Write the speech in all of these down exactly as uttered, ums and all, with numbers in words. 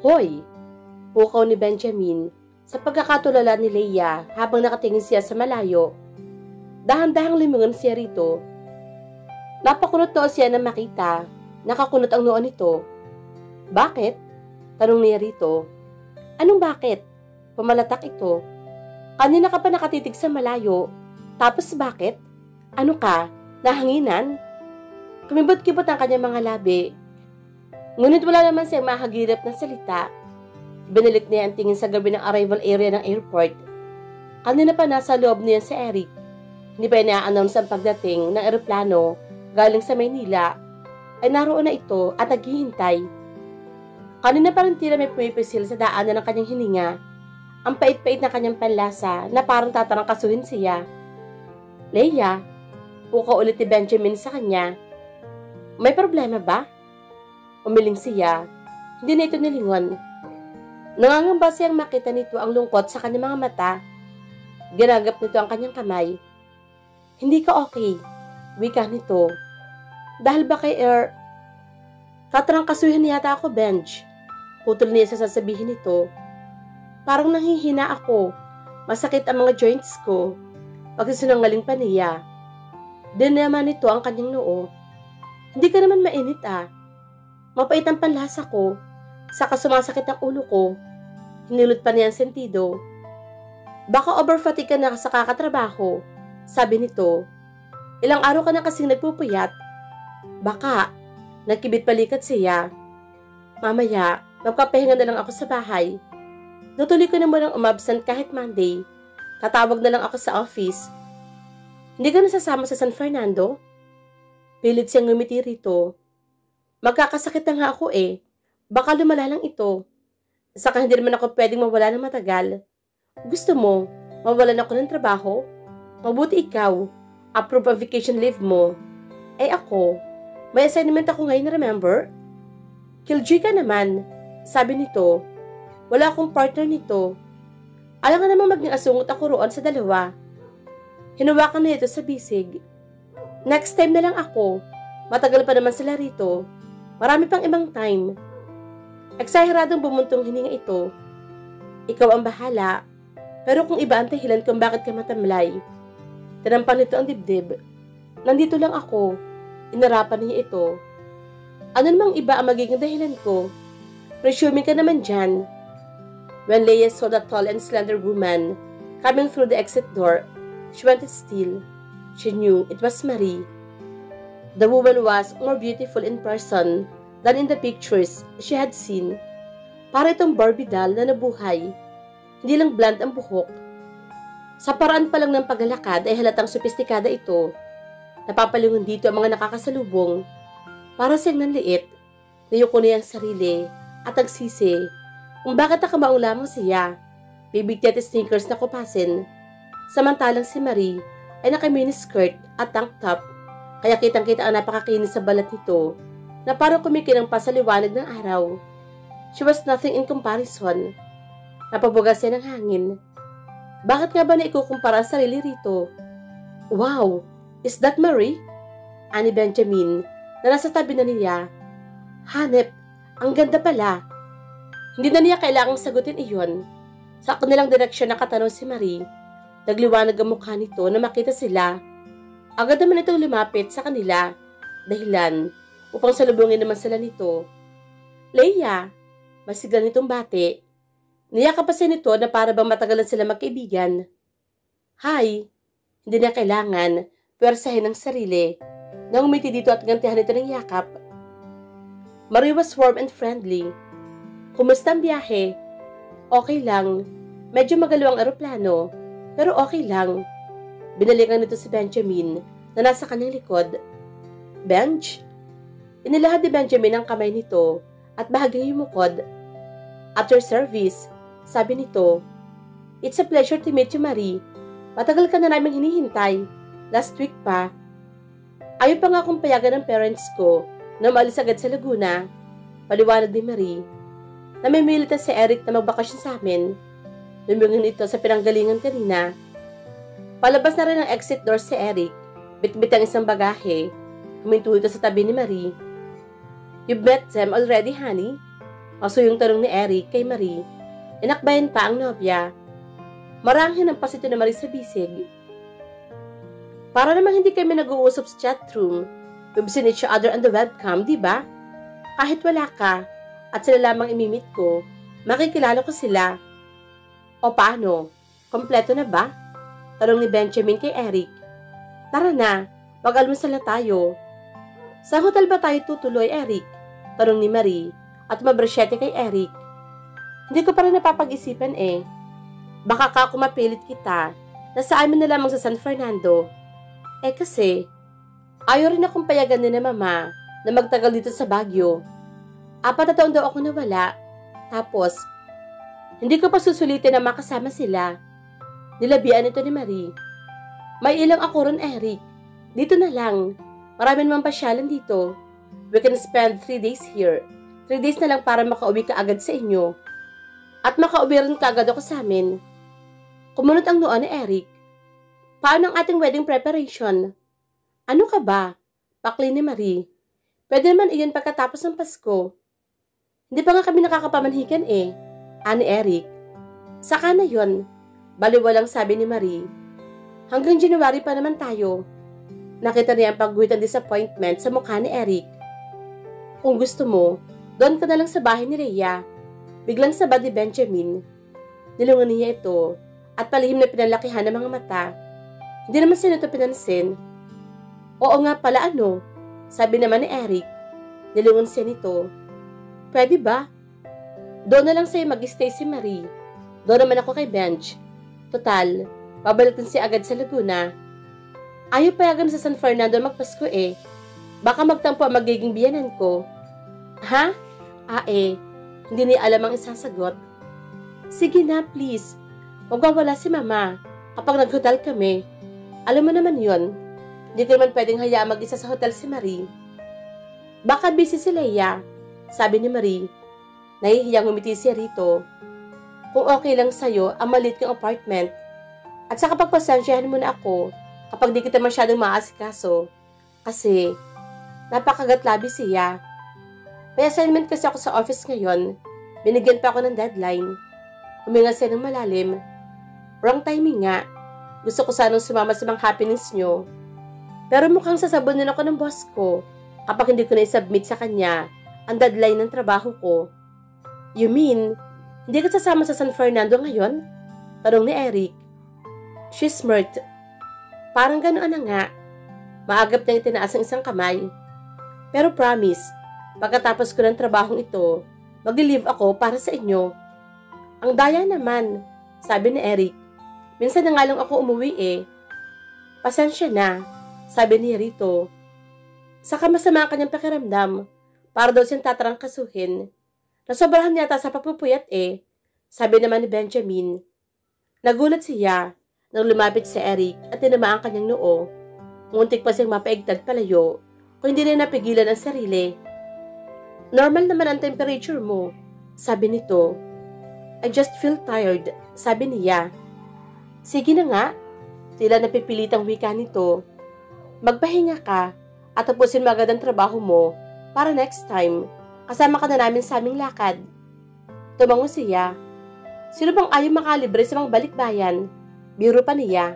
Hoy! Pukaw ni Benjamin sa pagkakatulala ni Leia habang nakatingin siya sa malayo. Dahan-dahang lumingon siya rito. Napakunot noo siya na makita. Nakakunot ang noo nito. Bakit? Tanong niya rito. Anong bakit? Pumalatak ito. Kanina ka pa nakatitig sa malayo. Tapos bakit? Ano ka? Nahanginan? Kumibot-kibot ang kanyang mga labi. Ngunit wala naman siyang mahagirap na salita. Binilit niya ang tingin sa gabi ng arrival area ng airport. Kanina pa nasa loob niya si Eric. Hindi pa ina-announce ang pagdating ng eroplano galing sa Maynila. Ay naroon na ito at naghihintay. Kanina pa rin tila may pumipisil sa daanan ng kanyang hininga. Ang pait-pait na kanyang panlasa na parang tatarangkasuhin siya. Leia, pukaw ulit ni Benjamin sa kanya. May problema ba? Umiling siya. Hindi na ito nilingon. Nangangamba siyang makita nito ang lungkot sa kanyang mga mata. Ginagap nito ang kanyang kamay. Hindi ka okay, wika nito. Dahil ba kay Er... Tatarangkasuhin yata ako, Benj. Putol niya sa sasabihin nito. Parang nanghihina ako. Masakit ang mga joints ko. Pagsisinungaling pa niya. Din naman nito ang kanyang noo. Hindi ka naman mainit ah. Mapait ang panlasa ko. Saka sumasakit ang ulo ko. Hinilot pa niya ang sentido. Baka overfatigue ka na sa kakatrabaho. Sabi nito. Ilang araw ka na kasing nagpupuyat. Baka. Nagkibit balikat siya. Mamaya, magpapahinga na lang ako sa bahay. Natuloy ko na munang umabsent kahit Monday. Tatawag na lang ako sa office. Hindi ka nasasama sa San Fernando? Pilit siyang ngumiti rito. Magkakasakit na nga ako eh. Baka lumala lang ito. Saka hindi naman ako pwedeng mawala ng matagal. Gusto mo, mawalan ako ng trabaho? Mabuti ikaw. Approve ang vacation leave mo. Eh ako, may assignment ako ngayon, remember? Killjoy ka naman. Sabi nito, wala akong partner nito. Alam nga namang maging asungot ako roon sa dalawa. Hinawakan na ito sa bisig. Next time na lang ako. Matagal pa naman sila rito. Marami pang ibang time. Eksaheradong bumuntong hininga ito. Ikaw ang bahala. Pero kung iba ang dahilan kung bakit ka matamlay. Tinampang nito ang dibdib. Nandito lang ako. Inarapan niya ito. Ano namang iba ang magiging dahilan ko? Presuming ka naman dyan. When Leia saw the tall and slender woman coming through the exit door, she went still. She knew it was Marie. The woman was more beautiful in person than in the pictures she had seen. Para itong Barbie doll na nabuhay. Hindi lang bland ang buhok. Sa paraan pa lang ng paglalakad ay halatang sopistikada ito. Napapalingon dito ang mga nakakasalubong. Para siyang nanliit, nayuko niya ang sarili at nagsisi kung bakit nakamaong lamang siya. Bibigti at sneakers na kupasin. Samantalang si Marie ay naka-miniskirt at tank top. Kaya kitang-kita ang napakakinis sa balat nito na parang kumikinang pa sa liwanag ng araw. She was nothing in comparison. Napabugas siya ng hangin. Bakit nga ba na ikukumpara ang sarili rito? Wow! Is that Marie? Ani Benjamin na nasa tabi na niya. Hanep, ang ganda pala. Hindi na niya kailangang sagutin iyon. Sa kanilang direksyon nakatanong si Marie. Nagliwanag ang mukha nito na makita sila. Agad naman itong lumapit sa kanila. Dahilan upang salubungin naman sila nito. Leia, masigal nitong bate. Niyakap pa siya nito na para bang matagalan sila magkaibigan. Hi, hindi na kailangan pwersahin ang sarili. Nang umiti dito at gantihan ito ng yakap. Marie was warm and friendly. Kumusta ang biyahe? Okay lang. Medyo magalaw ang eroplano, pero okay lang. Binalikan nito si Benjamin na nasa kanyang likod. Benj? Inilahad ni Benjamin ang kamay nito at bahagyang yumukod. After service, sabi nito, It's a pleasure to meet you, Marie. Matagal ka na namin hinihintay. Last week pa. Ayaw pa nga akong payagan ng parents ko na maalis agad sa Laguna. Paliwanag ni Marie. Namimilita si Eric na magbakasyon sa amin. Lumingin ito sa pinanggalingan kanina. Palabas na rin ang exit door si Eric. Bitbit ang isang bagahe. Huminto ito sa tabi ni Marie. You've met them already, honey? Masuyong tanong ni Eric kay Marie. Inakbayan pa ang nobya. Maranghin ang pasito ni Marie sa bisig. Para namang hindi kami nag-uusap sa chatroom, we've seen each other on the webcam, di ba? Kahit wala ka, at sila lamang imimit ko, makikilala ko sila. O paano? Kompleto na ba? Tanong ni Benjamin kay Eric. Tara na, mag-almusal na tayo. Sa hotel ba tayo tutuloy, Eric? Tanong ni Marie at mabrasyete kay Eric. Hindi ko pa rin napapag-isipan eh. Baka ka kumapilit kita na sa amin na lamang sa San Fernando. Eh kasi, ayaw rin akong payagan ni na mama na magtagal dito sa Baguio. Apat na taon daw ako nawala. Tapos, hindi ko pa susulitin na makasama sila. Nilabian ito ni Marie. May ilang ako ron, Eric. Dito na lang. Marami naman pasyalan dito. We can spend three days here. Three days na lang para makauwi ka agad sa inyo. At makauwi rin ka agad ako sa amin. Kumunot ang noo ni Eric. Paano ang ating wedding preparation? Ano ka ba? Pakli ni Marie. Pwede naman iyon pagkatapos ng Pasko. Hindi pa nga kami nakakapamanhikan eh. Ani Eric. Saka na yon. Baliwalang sabi ni Marie. Hanggang January pa naman tayo. Nakita niya ang pagguhit ng disappointment sa mukha ni Eric. Kung gusto mo, doon ka na lang sa bahay ni Rhea. Biglang sabad ni Benjamin. Nilungan niya ito at palihim na pinalakihan ng mga mata. Hindi naman siya ito pinansin. Oo nga pala ano, sabi naman ni Eric. Nilungan siya nito. Pwede ba? Doon na lang sa'yo mag-stay si Marie. Doon naman ako kay Benj. Total, babalik din siya agad sa Laguna. Ayaw payagan sa San Fernando magpasko eh. Baka magtampo ang magiging biyanan ko. Ha? Ah eh, hindi niya alam ang isasagot. Sige na, please. Magwawala si Mama kapag nag-hotel kami. Alam mo naman yon. Hindi ko naman pwedeng hayaan mag-isa sa hotel si Marie. Baka busy si Leia, sabi ni Marie. Nahihiyang umiti siya rito. Kung okay lang sa'yo ang maliit kang apartment. At saka pagpasensyahan mo na ako kapag di kita masyadong maasikaso. Kasi napakagatlabi siya. May assignment kasi ako sa office ngayon. Binigyan pa ako ng deadline. Huminga siya ng malalim. Wrong timing nga. Gusto ko sanang sumama sa mga happenings nyo. Pero mukhang sasabunin ako ng boss ko kapag hindi ko na-submit sa kanya ang deadline ng trabaho ko. You mean, hindi ka sasama sa San Fernando ngayon? Tanong ni Eric. She smirked. Parang ganoon na nga. Maagap na itinaas ang isang kamay. Pero promise, pagkatapos ko ng trabahong ito, mag-leave ako para sa inyo. Ang daya naman, sabi ni Eric. Minsan na nga lang ako umuwi eh. Pasensya na, sabi ni Rito. Saka masama ang kanyang pakiramdam, para daw siyang tatarangkasuhin. Nasobrahan yata sa papupuyat eh, sabi naman ni Benjamin. Nagulat siya nang lumapit si Eric at tinama ang kanyang noo. Muntik pa siyang mapaigtad palayo kung hindi na napigilan ang sarili. Normal naman ang temperature mo, sabi nito. I just feel tired, sabi niya. Sige na nga, tila napipilitang wika nito. Magpahinga ka at tapusin mo agad ang trabaho mo para next time, kasama ka na namin sa aming lakad. Tumango siya. Sino bang ayaw makalibre sa mga balikbayan? Biro pa niya.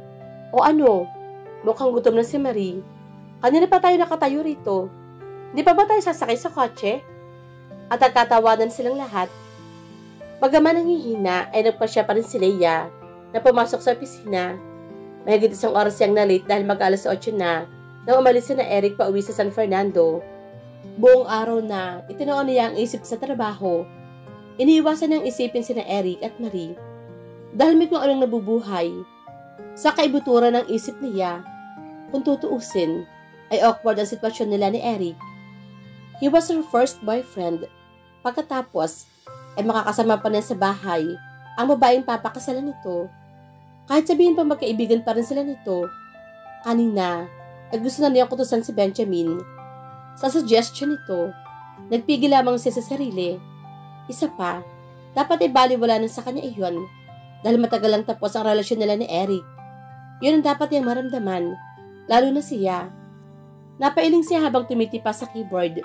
O ano, mukhang gutom na si Marie. Kanina pa tayo nakatayo rito. Di pa ba tayo sasakay sa kotse? At nagkatawanan silang lahat. Bagaman nanghihina ay nagpasya pa rin si Leia na pumasok sa opisina. Mahigit isang oras siyang na-late dahil mag-alas otso na nang umalis si na Eric pa uwi sa San Fernando. Buong araw na itinoon niya ang isip sa trabaho. Iniiwasan niyang isipin si na Eric at Marie dahil may kung anong nabubuhay. Sa kaibuturan ng isip niya, kung tutuusin, ay awkward ang sitwasyon nila ni Eric. He was her first boyfriend. Pagkatapos, ay makakasama pa niya sa bahay ang babaeng papakasalan nito. Kahit sabihin pa magkaibigan pa rin sila nito, kanina, ay gusto na niyang kutusan si Benjamin. Sa suggestion nito, nagpigil lamang siya sa sarili. Isa pa, dapat ibaliwala na sa kanya iyon dahil matagal lang tapos ang relasyon nila ni Eric. Yun ang dapat niyang maramdaman, lalo na siya. Napailing siya habang tumitipa sa keyboard.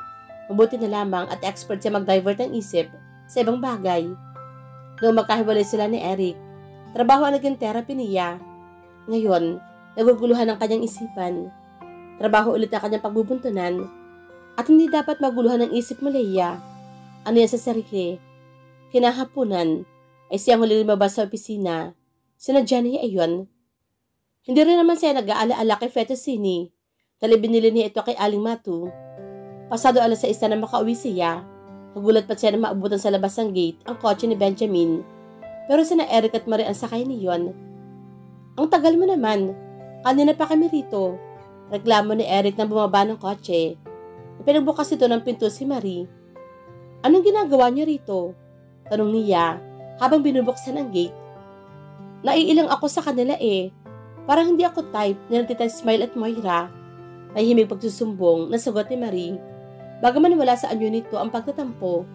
Mabuti na lamang at expert siya mag-divert ng isip sa ibang bagay. Noong magkahiwalay sila ni Eric, trabaho ang naging therapy niya. Ngayon, naguguluhan ang kanyang isipan. Trabaho ulit ang kanyang pagbubuntunan. At hindi dapat maguluhan ang isip mo, Leia. Ano yan sa sarili? Kinahaponan ay siyang huli lumabas sa opisina. Sinadya niya ayon. Hindi rin naman siya nag-aala-ala kay Fettuccine. Dahil binili niya ito kay Aling Matu. Pasado alas sa isa na makauwi siya. Nagulat pa siya na maabutan sa labas ng gate ang kotse ni Benjamin. Pero sina Eric at Marie ang sakay niyon. Ang tagal mo naman. Kanina pa kami rito. Reklamo ni Eric nang bumaba ng kotse. Pinagbukas ito ng pinto si Marie. Anong ginagawa niyo rito? Tanong niya habang binubuksan ang gate. Naiilang ako sa kanila eh. Parang hindi ako type ni Tita Smile at Moira. May himig pagsusumbong na sagot ni Marie. Bagaman wala sa anyo nito ang pagtatampo.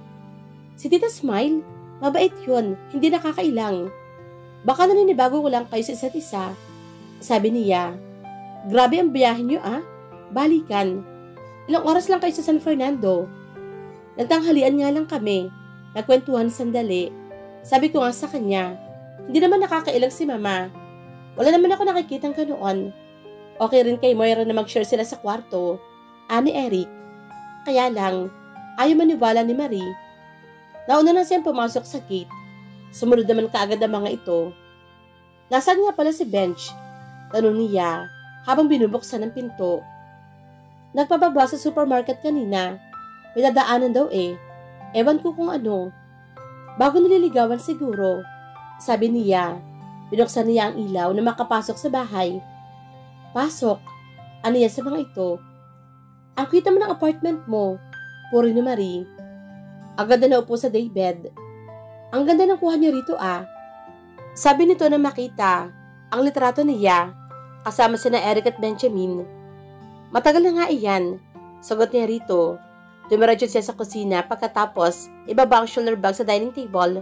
Si Tita Smile, mabait yun, hindi nakakailang. Baka naninibago ko lang kayo sa isa't isa. Sabi niya, grabe ang biyahe niyo ah, balikan. Ilang oras lang kayo sa San Fernando. Nagtanghalian nga lang kami. Nagkwentuhan sandali. Sabi ko nga sa kanya, hindi naman nakakailang si Mama. Wala naman ako nakikitang ganoon. Okay rin kay Moira na mag-share sila sa kwarto. Ani Eric. Kaya lang, ayaw maniwala ni Marie. Nauna na siyang pumasok sa gate. Sumunod naman kaagad ang mga ito. Nasaan nga pala si Bench? Tanong niya habang binubuksan ang pinto. Nagpababa sa supermarket kanina. May dadaanan daw eh. Ewan ko kung ano. Bago nililigawan siguro. Sabi niya. Binuksan niya ang ilaw na makapasok sa bahay. Pasok. Ano yan sa mga ito? Ang kita mo ng apartment mo. Puri ni Marie. Ang ganda na upo sa daybed. Ang ganda ng kuha niya rito ah. Sabi nito na makita ang litrato niya kasama sina Eric at Benjamin. Matagal na nga iyan. Sagot niya rito. Dumiretso siya sa kusina pagkatapos ibaba ang shoulder bag sa dining table.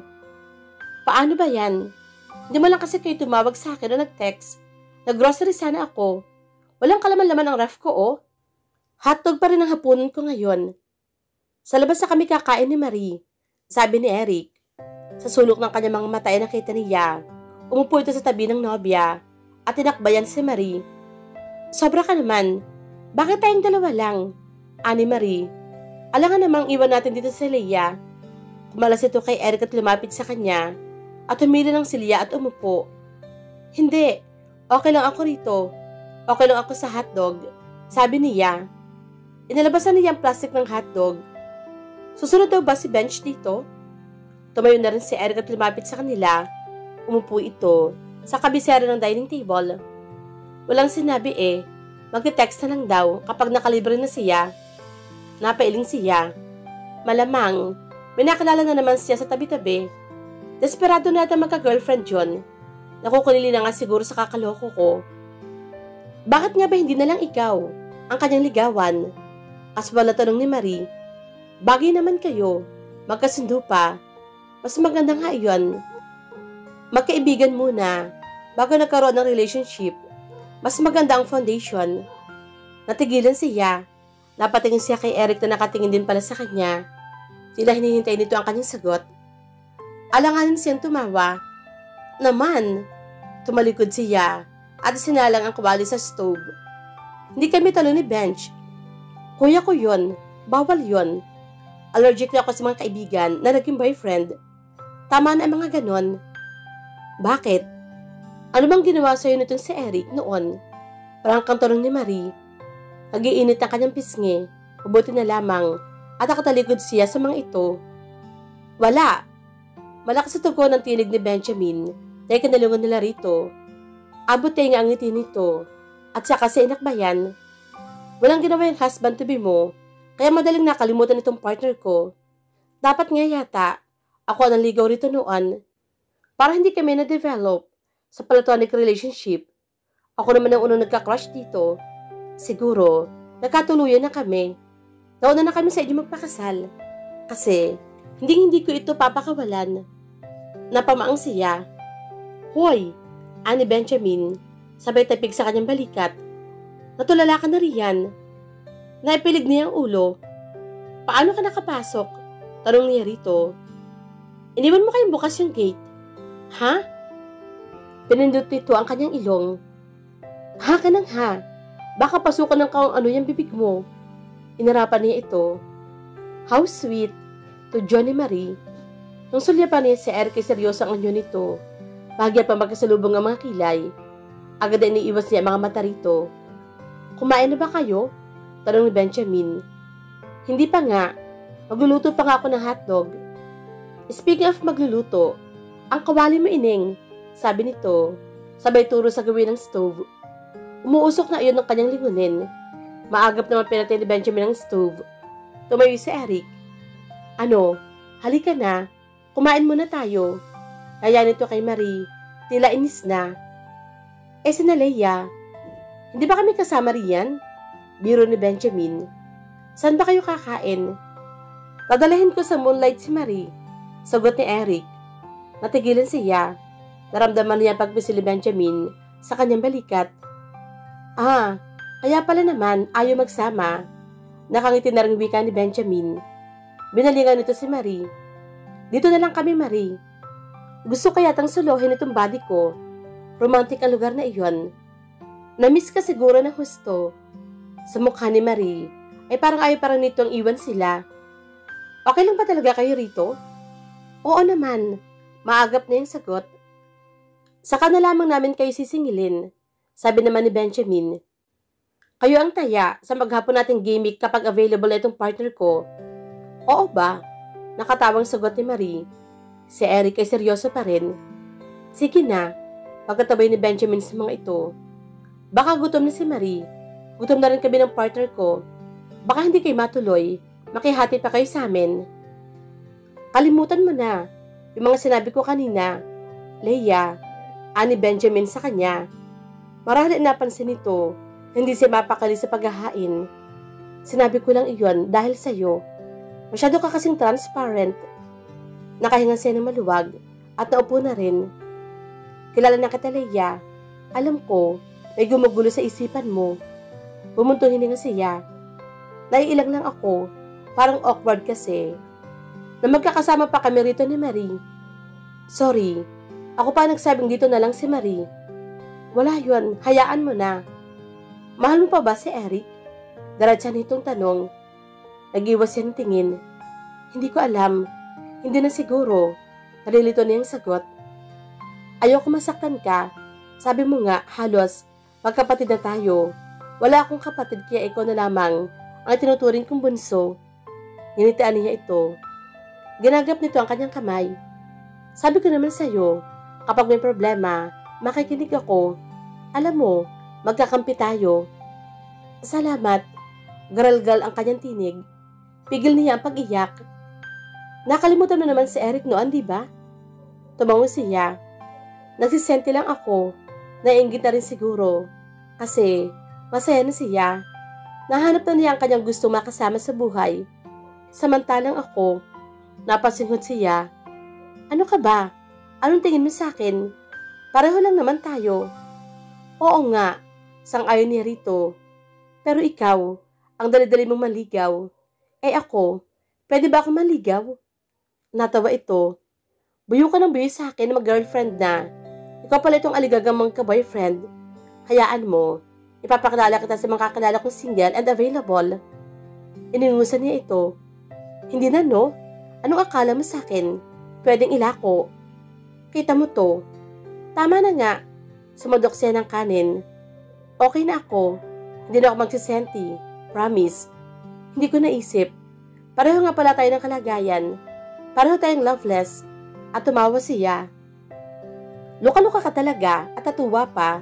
Paano ba yan? Hindi mo lang kasi kayo tumawag sa akin o nag-text. Nag-grocery sana ako. Walang kalaman-laman ang ref ko oh. Hotdog pa rin ang hapunan ko ngayon. Sa labas na kami kakain ni Marie. Sabi ni Eric. Sa sulok ng kanyang mga mata ay nakita niya. Umupo ito sa tabi ng nobya at tinakbayan si Marie. Sobra ka naman. Bakit tayong dalawa lang? Ani Marie. Alangan namang iwan natin dito sa Leia. Tumalas ito kay Eric at lumapit sa kanya at humili ng silya at umupo. Hindi. Okay lang ako rito. Okay lang ako sa hotdog. Sabi niya. Inalabasan niya ang plastic ng hotdog. Susunod daw ba si Bench dito? Tumayo na rin si Eric at lumapit sa kanila. Umupo ito sa kabisera ng dining table. Walang sinabi eh. Magte-text na lang daw kapag nakalibre na siya. Napailing siya. Malamang, may nakilala na naman siya sa tabi-tabi. Desperado na ata magka-girlfriend yun. Nakukulili na nga siguro sa kakaloko ko. Bakit nga ba hindi na lang ikaw ang kanyang ligawan? Aswal na tanong ni Marie. Bagay naman kayo. Magkasundo pa. Mas maganda nga iyon. Magkaibigan muna bago nagkaroon ng relationship. Mas maganda ang foundation. Natigilan siya. Napatingin siya kay Eric na nakatingin din pala sa kanya. Sila hinihintay nito ang kanyang sagot. Alanganin siyang tumawa. Naman, tumalikod siya at sinalang ang kawali sa stove. Hindi kami talo ni Bench. Kuya ko yun. Bawal yun. Allergic na ako sa mga kaibigan na naging boyfriend. Tama na ang mga ganon. Bakit? Ano bang ginawa sa'yo nitong si Eric noon? Parang kang tanong ni Marie. Nag-iinit ang kanyang pisngi. Mabuti na lamang at nakatalikod siya sa mga ito. Wala. Malakas sa tugon ng tinig ni Benjamin dahil kanalungan nila rito. Abot tayo nga ang ngiti nito at saka si inakbayan. Walang ginawa yung husband to be mo kaya madaling nakalimutan itong partner ko. Dapat nga yata ako ang ligaw rito noon para hindi kami na-develop sa platonic relationship. Ako naman ang unang nagka-crush dito. Siguro, nagkatuluyan na kami. Nauna na kami sa inyo magpakasal. Kasi, hindi-hindi ko ito papakawalan. Napamaang siya. Hoy, ani Benjamin, sabay tapig sa kanyang balikat. Natulala ka na riyan. Naipilig niya ang ulo. Paano ka nakapasok? Tanong niya rito. Iniwan mo kayong bukas yung gate. Ha? Pinindot nito ang kanyang ilong. Ha ka nang ha? Baka pasukan ng kaong ano yung bibig mo. Inarapan niya ito. How sweet to Johnny Marie. Nung sulyapan niya si Eric ay seryoso ang anyo nito. Bahagya pa magkasalubong ang mga kilay. Agad na iniiwas niya ang mga mata rito. Kumain na ba kayo? Tanong ni Benjamin. Hindi pa nga. Magluluto pa nga ako ng hotdog. Speaking of magluluto, ang kawali mo ining, sabi nito, sabay turo sa gawin ng stove. Umuusok na iyon ng kanyang lingunin. Maagap naman pinatay ni Benjamin ang stove. Tumayo si Eric. Ano, halika na, kumain muna tayo. Kaya nito kay Marie, tila inis na. Eh si Leia, hindi ba kami kasama riyan? Biro ni Benjamin. Saan ba kayo kakain? Dadalahin ko sa Moonlight si Marie. Sagot ni Eric. Natigilan siya. Naramdaman niya ang pagpisil ni Benjamin sa kanyang balikat. Ah, kaya pala naman ayaw magsama. Nakangiti na ring wika ni Benjamin. Binalingan nito si Marie. Dito na lang kami, Marie. Gusto kaya tang suluhin itong body ko. Romantic ang lugar na iyon. Namiss ka siguro ng husto. Sa mukha ni Marie ay parang ayaw parang nitong iwan sila. Okay lang ba talaga kayo rito? Oo naman, maagap na yung sagot. Saka na lamang namin kayo sisingilin, sabi naman ni Benjamin. Kayo ang taya sa maghapon nating gimmick kapag available na itong partner ko. Oo ba? Nakatawang sagot ni Marie. Si Eric ay seryoso pa rin. Sige na, pagkatabay ni Benjamin sa mga ito. Baka gutom na si Marie. Gutom na rin kami ng partner ko. Baka hindi kayo matuloy, makihati pa kayo sa amin. Kalimutan mo na yung mga sinabi ko kanina. Leia, ani Benjamin sa kanya. Marahil napansin nito, hindi siya mapakali sa paghahain. Sinabi ko lang iyon dahil sa'yo. Masyado ka kasing transparent. Nakahinga siya ng maluwag at naupo na rin. Kilala na kita, Leia. Alam ko, may gumugulo sa isipan mo. Bumuntong hininga siya. Naiilang lang ako, parang awkward kasi. Na magkakasama pa kami rito ni Marie. Sorry, ako pa nagsabing dito na lang si Marie. Wala yun, hayaan mo na. Mahal mo pa ba si Eric? Diretsa nitong tanong. Nag-iwas siya ng tingin. Hindi ko alam, hindi na siguro. Nalilito niya yung sagot. Ayoko masaktan ka. Sabi mo nga, halos, magkapatid na tayo. Wala akong kapatid kaya ikaw na lamang ang tinuturing kong bunso. Nginitian niya ito. Ginagap nito ang kanyang kamay. Sabi ko naman sa'yo, kapag may problema, makikinig ako. Alam mo, magkakampi tayo. Salamat. Garalgal ang kanyang tinig. Pigil niya ang pag-iyak. Nakalimutan mo naman si Eric noon, di ba? Tumango siya. Nagsisente lang ako. Naiinggit na rin siguro. Kasi, masaya na siya. Nahanap na niya ang kanyang gusto makasama sa buhay. Samantalang ako, napasinghot siya. Ano ka ba? Anong tingin mo sa akin? Pareho lang naman tayo. Oo nga, sang-ayon niya rito. Pero ikaw, ang dali-dali mong maligaw. Eh ako, pwede ba akong maligaw? Natawa ito. Buyo ka ng buyo sa akin na mag-girlfriend na. Ikaw pala itong aligagang mong ka-boyfriend. Hayaan mo, ipapakilala kita sa mga kakilala kong single and available. Iningusan niya ito. Hindi na no? Anong akala mo sa akin? Pwedeng ilako. Kita mo to. Tama na nga. Sumudok siya ng kanin. Okay na ako. Hindi na ako magsisenti. Promise. Hindi ko naisip. Pareho nga pala tayo ng kalagayan. Pareho tayong loveless. At tumawa siya. Luka-luka ka talaga at tatuwa pa.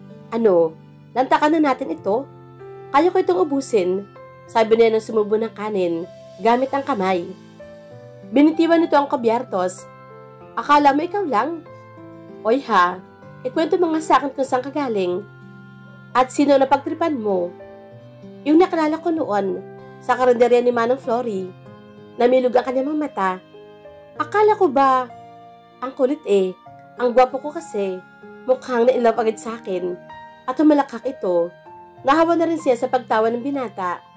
Ano? Lantakan na natin ito? Kaya ko itong ubusin. Sabi niya nang sumubo ng kanin. Gamit ang kamay. Binitiwan nito ang kabyartos. Akala mo ikaw lang? Oy ha, ikwento mo nga sa akin kung saan ka galing. At sino na pagtripan mo? Yung nakilala ko noon, sa karinderya ni Manong Flory. Namilog ang kanyang mga mata. Akala ko ba? Ang kulit eh. Ang gwapo ko kasi. Mukhang na-inlove agad sa akin. At humalakak ito. Nahawa na rin siya sa pagtawa ng binata.